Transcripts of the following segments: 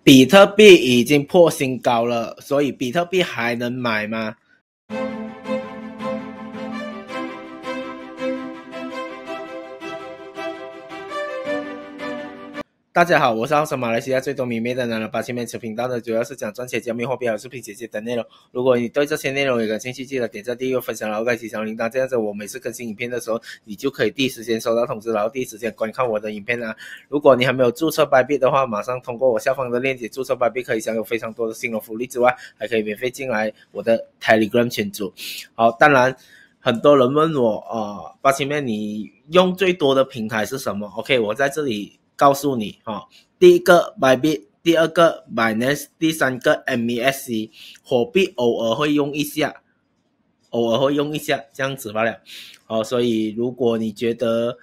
比特币已经破新高了，所以比特币还能买吗？大家好，我是澳洲马来西亚最多迷妹的男人八千面此频道的主要是讲赚钱、加密货币和视频解析等内容。如果你对这些内容有感兴趣，记得点赞、订阅、分享，然后开启小铃铛，这样子我每次更新影片的时候，你就可以第一时间收到通知，然后第一时间观看我的影片啦。如果你还没有注册 Bybit 的话，马上通过我下方的链接注册 Bybit， 可以享有非常多的新荣福利之外，还可以免费进来我的 Telegram 群组。好，当然很多人问我八千面你用最多的平台是什么 ？OK， 我在这里告诉你第一个 Bybit， 第二个 Binance， 第三个 MESC， 货币偶尔会用一下这样子罢了。所以如果你觉得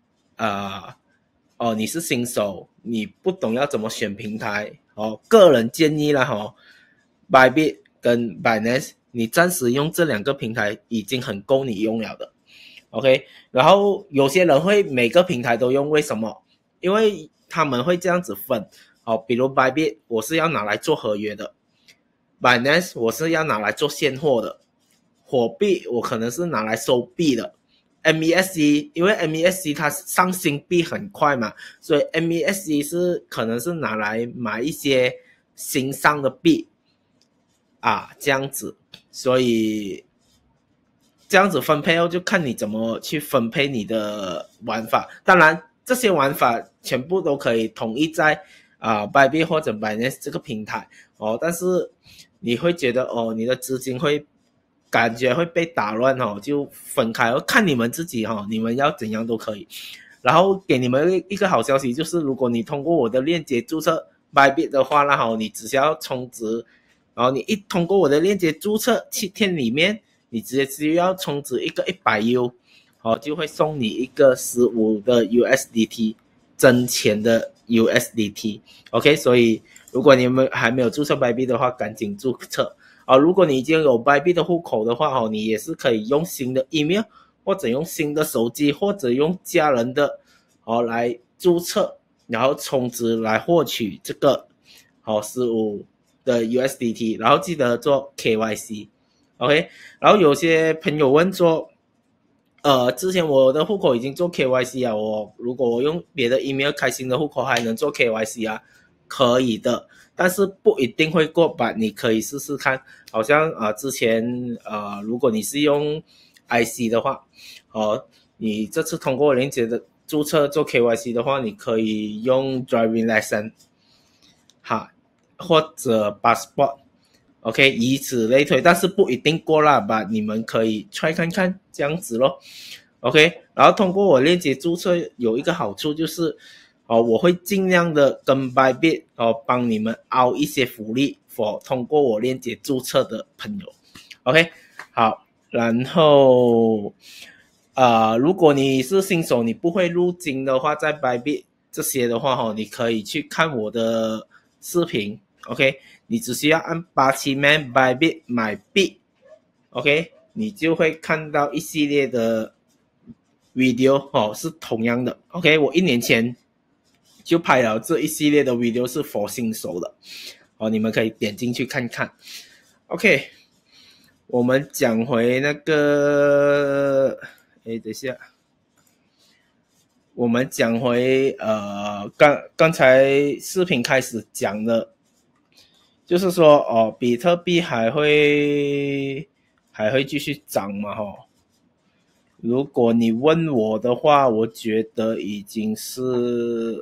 你是新手，你不懂要怎么选平台个人建议啦Bybit 跟 Binance， 你暂时用这两个平台已经很够你用了的。OK， 然后有些人会每个平台都用，为什么？因为他们会这样子分比如 Bybit 我是要拿来做合约的， Binance 我是要拿来做现货的，火币我可能是拿来收币的， MESC 因为 MESC 它上新币很快嘛，所以 MESC 是可能是拿来买一些新上的币这样子，所以这样子分配就看你怎么去分配你的玩法。当然这些玩法全部都可以统一在Bybit 或者 Binance 这个平台但是你会觉得你的资金会感觉会被打乱就分开看你们自己你们要怎样都可以。然后给你们一个好消息，就是如果你通过我的链接注册 Bybit 的话你只需要充值，然后你一通过我的链接注册7天里面你直接只要充值一个100U就会送你一个15的 USDT 真钱的 USDT。 OK， 所以如果你们还没有注册 Bybit 的话赶紧注册如果你已经有 Bybit 的户口的话你也是可以用新的 email 或者用新的手机或者用家人的来注册，然后充值来获取这个15的 USDT， 然后记得做 KYC。 OK， 然后有些朋友问说之前我的户口已经做 KYC 如果我用别的 email 开新的户口还能做 KYC 可以的，但是不一定会过吧，你可以试试看。好像之前如果你是用 IC 的话你这次通过链接的注册做 KYC 的话，你可以用 driving license 或者 passport OK， 以此类推，但是不一定过啦吧，你们可以 try 看看这样子咯。OK， 然后通过我链接注册有一个好处就是我会尽量的跟 Bybit 帮你们凹一些福利 for 通过我链接注册的朋友。 OK， 好，然后如果你是新手你不会入金的话，在 Bybit 这些的话你可以去看我的视频。 OK， 你只需要按87man Bybit 买币 OK， 你就会看到一系列的 video 是同样的。 OK， 我1年前就拍了这一系列的 video 是 for 新手的你们可以点进去看看。 OK， 我们讲回那个等一下，我们讲回刚才视频开始讲的就是说比特币还会继续涨嘛如果你问我的话，我觉得已经是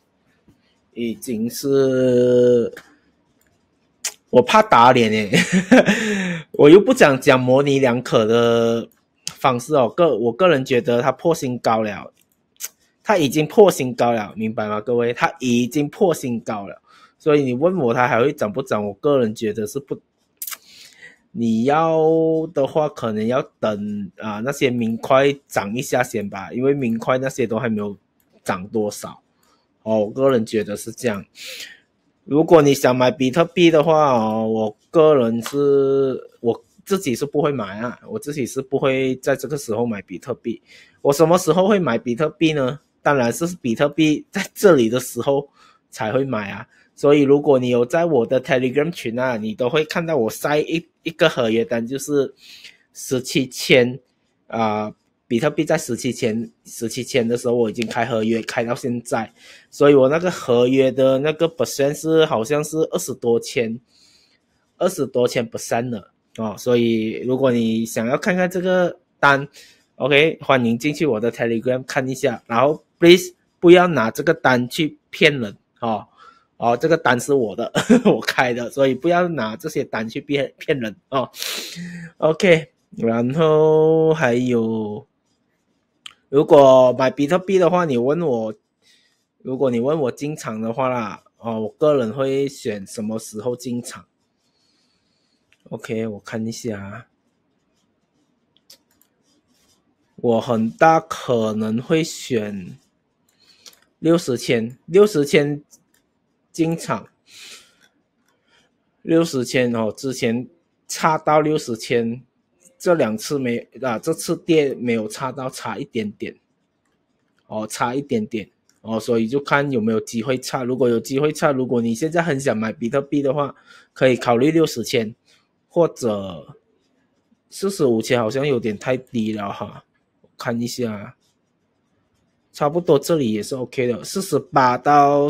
我怕打脸耶我又不想讲模棱两可的方式我个人觉得它破新高了，它已经破新高了，明白吗各位？它已经破新高了，所以你问我它还会涨不涨，我个人觉得是不，你要的话可能要等那些明快涨一下先吧，因为明快那些都还没有涨多少我个人觉得是这样。如果你想买比特币的话我个人是我自己是不会买我自己是不会在这个时候买比特币。我什么时候会买比特币呢？当然是比特币在这里的时候才会买所以如果你有在我的 Telegram 群啊，你都会看到我晒一个合约单，就是17,000比特币在17,000的时候我已经开合约开到现在，所以我那个合约的那个 percent 是好像是20多千 percent 的所以如果你想要看看这个单 OK 欢迎进去我的 Telegram 看一下，然后 please 不要拿这个单去骗人这个单是我的我开的，所以不要拿这些单去骗人OK 然后还有如果买比特币的话，如果你问我进场的话啦，我个人会选什么时候进场 ？OK， 我看一下，我很大可能会选60千进场，60千之前差到60千。这2次这次跌没有差到，差一点点差一点点所以就看有没有机会差，如果有机会差，如果你现在很想买比特币的话，可以考虑60千或者45千，好像有点太低了哈，我看一下差不多这里也是 OK 的，48到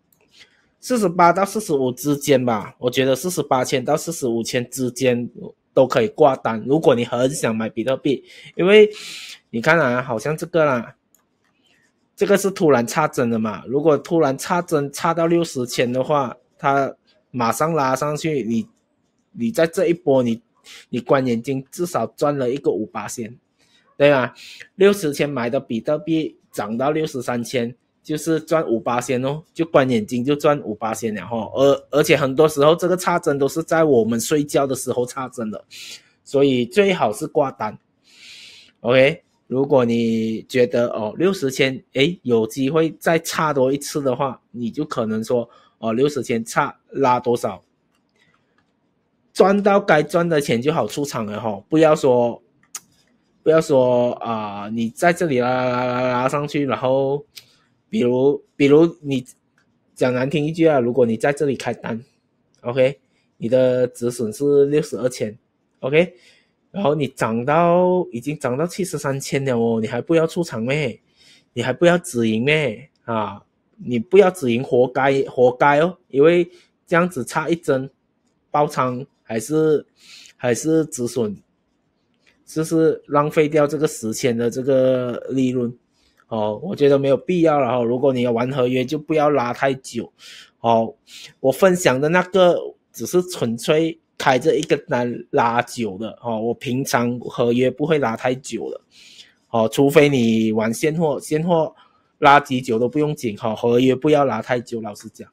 45之间吧，我觉得48千到45千之间都可以挂单，如果你很想买比特币，因为你看啊，好像这个啦，这个是突然插针的嘛，如果突然插针插到60千的话，它马上拉上去，你在这一波你关眼睛至少赚了一个5%，对吧？60千买的比特币涨到63千，就是赚5%哦，就关眼睛就赚5%了而且很多时候这个插针都是在我们睡觉的时候插针的，所以最好是挂单 OK， 如果你觉得60千有机会再插多一次的话，你就可能说60千插拉多少，赚到该赚的钱就好出场了不要说你在这里拉上去，然后比如你讲难听一句如果你在这里开单 OK， 你的止损是62千 OK， 然后你已经涨到73千了你还不要出场咩？你还不要止盈咩？你不要止盈活该因为这样子差一针爆仓还是止损，就是浪费掉这个10千的这个利润我觉得没有必要了如果你要玩合约就不要拉太久我分享的那个只是纯粹开着一个单拉久的我平常合约不会拉太久的除非你玩现货拉几久都不用紧合约不要拉太久，老实讲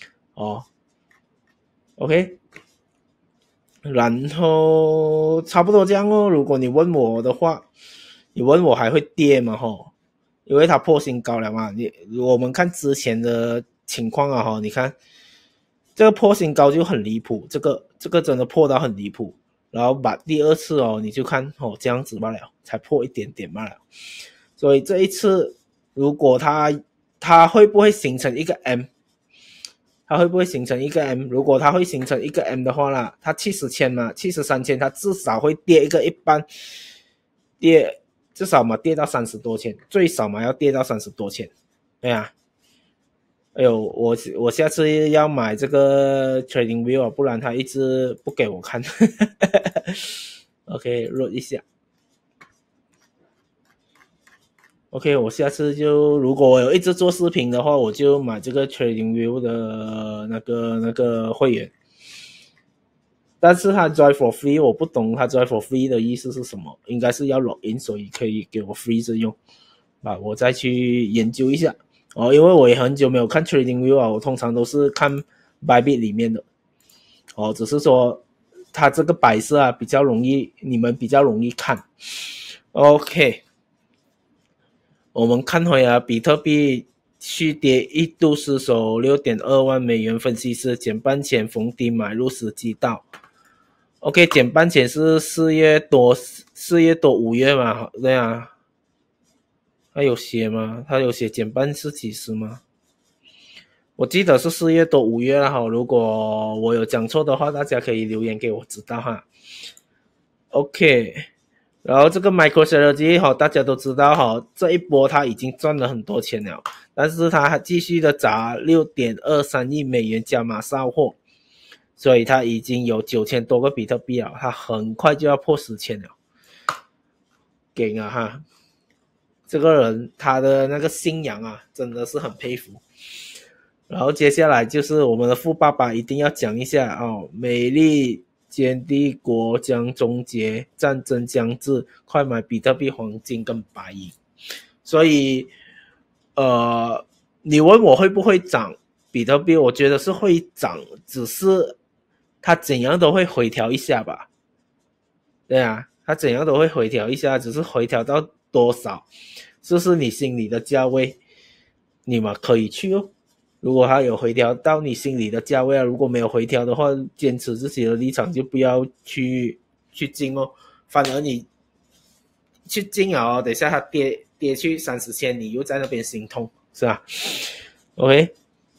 OK， 然后差不多这样如果你问我的话，你问我还会跌吗因为它破新高了嘛，我们看之前的情况你看这个破新高就很离谱，这个真的破到很离谱，然后把第二次你就看这样子罢了，才破一点点罢了，所以这一次如果它会不会形成一个 M， 它会不会形成一个 M， 如果它会形成一个 M 的话啦，它70千嘛73千，它至少会跌一个一半，至少嘛跌到30多千，最少嘛要跌到30多千，对啊，哎呦，我下次要买这个 Trading View 不然他一直不给我看OK， 录一下 OK， 我下次如果我有一直做视频的话，我就买这个 Trading View 的那个会员，但是他 Join for Free 我不懂他 Join for Free 的意思是什么，应该是要 Login 所以可以给我 Free 着用我再去研究一下因为我也很久没有看 Trading View 我通常都是看 Bybit 里面的只是说它这个摆设比较容易，你们比较容易看 OK， 我们看回比特币续跌一度失守 6.2 万美元，分析师减半前逢低买入时机到 OK， 减半前是4月多5月嘛，对啊，他有写吗？他有写减半是几时吗？ 我记得是4月多5月了哈，如果我有讲错的话，大家可以留言给我知道哈。OK， 然后这个 MicroStrategy 哈，大家都知道哈，这一波它已经赚了很多钱了，但是它还继续的砸 6.23 亿美元加码烧货，所以它已经有9000多个比特币了，它很快就要破10千了，给啊哈！这个人他的那个信仰啊，真的是很佩服。然后接下来就是我们的富爸爸一定要讲一下哦，美利坚帝国将终结，战争将至，快买比特币、黄金跟白银。所以你问我会不会涨比特币，我觉得是会涨，只是它怎样都会回调一下吧。对啊，它怎样都会回调一下，只是回调到多少，这是你心里的价位，你们可以去哦。如果它有回调到你心里的价位啊，如果没有回调的话，坚持自己的立场，就不要去进哦。反而你去进哦，等一下它跌去30千，你又在那边心痛，是吧 ？OK。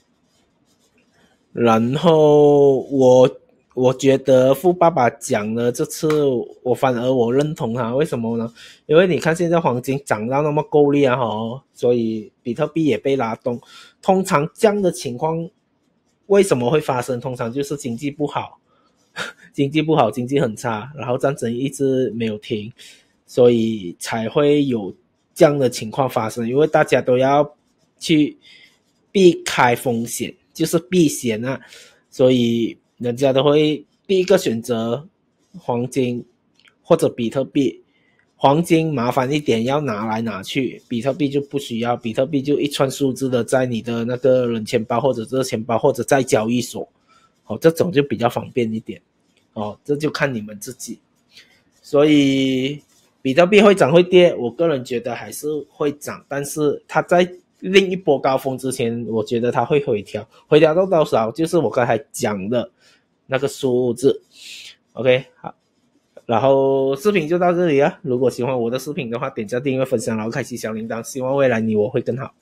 然后我觉得富爸爸讲的这次，反而我认同他，为什么呢？因为你看现在黄金涨到那么够力啊所以比特币也被拉动。通常这样的情况为什么会发生？通常就是经济不好，经济很差，然后战争一直没有停，所以才会有这样的情况发生。因为大家都要去避开风险，就是避险啊，所以人家都会第一个选择黄金或者比特币。黄金麻烦一点，要拿来拿去，比特币就不需要，比特币就一串数字的在你的那个冷钱包或者热钱包或者在交易所，这种就比较方便一点，这就看你们自己。所以比特币会涨会跌，我个人觉得还是会涨，但是它在另一波高峰之前，我觉得它会回调，回调到多少就是我刚才讲的那个数字。OK， 好。然后视频就到这里了，如果喜欢我的视频的话，点赞、订阅、分享，然后开启小铃铛，希望未来你我会更好。